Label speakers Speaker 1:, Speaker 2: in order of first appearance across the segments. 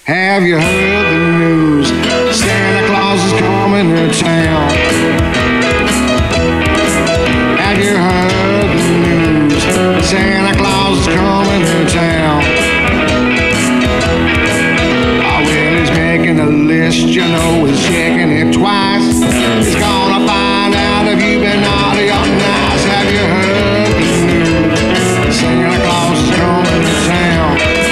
Speaker 1: Have you heard the news? Santa Claus is coming to town. Have you heard the news? Santa Claus is coming to town. Oh, well, he's making a list, you know, he's checking it twice. He's gonna find out if you've been naughty or nice. Have you heard the news? Santa Claus is coming to town.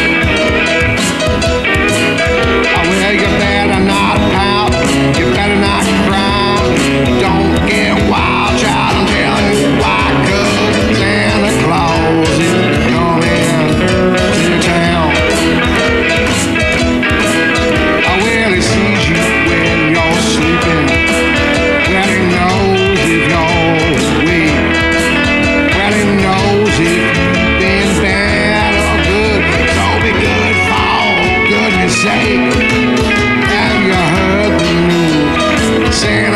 Speaker 1: Oh, well, you better not pout, you better not cry. Don't get wild, child, I'm telling you why. 'Cause Santa Claus is coming to town. Oh, well, he sees you when you're sleeping. Well, he knows if you're weak. Well, he knows if you've been bad or good. So be good for goodness sake. Have you heard the news? Santa